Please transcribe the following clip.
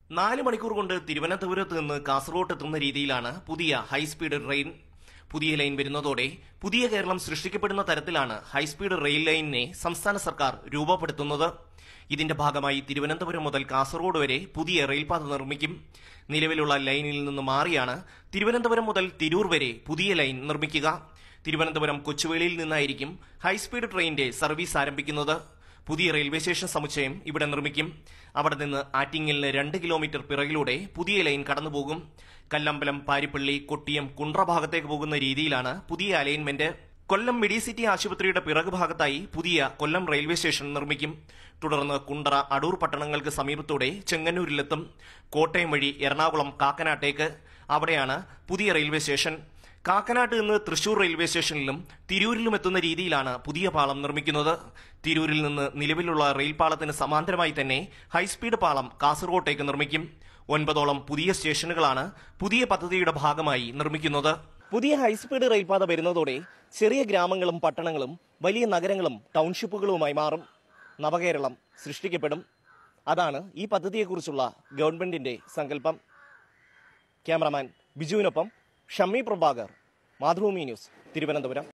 4 മണിക്കൂർ കൊണ്ട് തിരുവനന്തപുരത്ത് നിന്ന് കാസർഗോഡ് എത്തുന്ന രീതിയിലാണ് പുതിയ ഹൈസ്പീഡ് ട്രെയിൻ. പുതിയ ലൈൻ വരുന്നതോടെ പുതിയ കേരളം സൃഷ്ടിക്കപ്പെടുന്ന തരത്തിലാണ് ഹൈസ്പീഡ് റെയിൽ ലൈനിനെ സംസ്ഥാന സർക്കാർ രൂപപ്പെടുത്തുന്നത്. ഇതിന്റെ ഭാഗമായി തിരുവനന്തപുരം മുതൽ കാസർഗോഡ് വരെ പുതിയ റെയിൽപാത നിർമ്മിക്കും. നിലവിലുള്ള ലൈനിൽ നിന്ന് മാറിയാണ് തിരുവനന്തപുരം മുതൽ തിരൂർ വരെ പുതിയ ലൈൻ നിർമ്മിക്കുക. തിരുവനന്തപുരം കൊച്ചുവേളിയിൽ നിന്നായിരിക്കും ഹൈസ്പീഡ് ട്രെയിനിന്റെ സർവീസ് ആരംഭിക്കുന്നത്. പുതിയ റെയിൽവേ സ്റ്റേഷൻ സമുച്ചയം ഇവിടെ നിർമ്മിക്കും. അവിടെ നിന്ന് ആറ്റിങ്ങലിന് 2 കിലോമീറ്റർ പിറകിലൂടെ പുതിയ ലൈൻ കടന്നുപോകും. കല്ലമ്പലം, പാരിപ്പള്ളി, കൊട്ടിയം, കുണ്ട്ര ഭാഗത്തേക്ക് പോകുന്ന രീതിയിലാണ് പുതിയ അലൈൻമെന്റ്. കൊല്ലം മെഡിസിറ്റി ആശുപത്രിയുടെ പിറകു ഭാഗത്തായി പുതിയ കൊല്ലം റെയിൽവേ സ്റ്റേഷൻ നിർമ്മിക്കും. തുടർന്ന് കുണ്ട്ര, അടൂർ പട്ടണങ്ങൾക്ക് സമീപത്തൂടെ ചെങ്ങന്നൂരിലെത്തും. കോട്ടയം വഴി എറണാകുളം, കാക്കനാട്ടേക്ക്. അവിടെയാണ് പുതിയ റെയിൽവേ സ്റ്റേഷൻ. കാക്കനാട്ട് നിന്ന് തൃശൂർ റെയിൽവേ സ്റ്റേഷനിലും തിരൂരിലും എത്തുന്ന രീതിയിലാണ് പുതിയ പാളം നിർമ്മിക്കുന്നത്. തിരൂരിൽ നിന്ന് നിലവിലുള്ള റെയിൽപാളത്തിന് സമാന്തരമായി തന്നെ ഹൈസ്പീഡ് പാളം കാസർഗോട്ടേക്ക് നിർമ്മിക്കും. 9ഓളം പുതിയ സ്റ്റേഷനുകളാണ് പുതിയ പദ്ധതിയുടെ ഭാഗമായി നിർമ്മിക്കുന്നത്. പുതിയ ഹൈസ്പീഡ് റെയിൽപാത വരുന്നതോടെ ചെറിയ ഗ്രാമങ്ങളും പട്ടണങ്ങളും വലിയ നഗരങ്ങളും ടൗൺഷിപ്പുകളുമായി മാറും. നവകേരളം സൃഷ്ടിക്കപ്പെടും. അതാണ് ഈ പദ്ധതിയെക്കുറിച്ചുള്ള ഗവൺമെന്റിന്റെ സങ്കല്പം. ക്യാമറാമാൻ ബിജുവിനൊപ്പം ഷമ്മി പ്രഭാകർ, മാതൃഭൂമി ന്യൂസ്, തിരുവനന്തപുരം.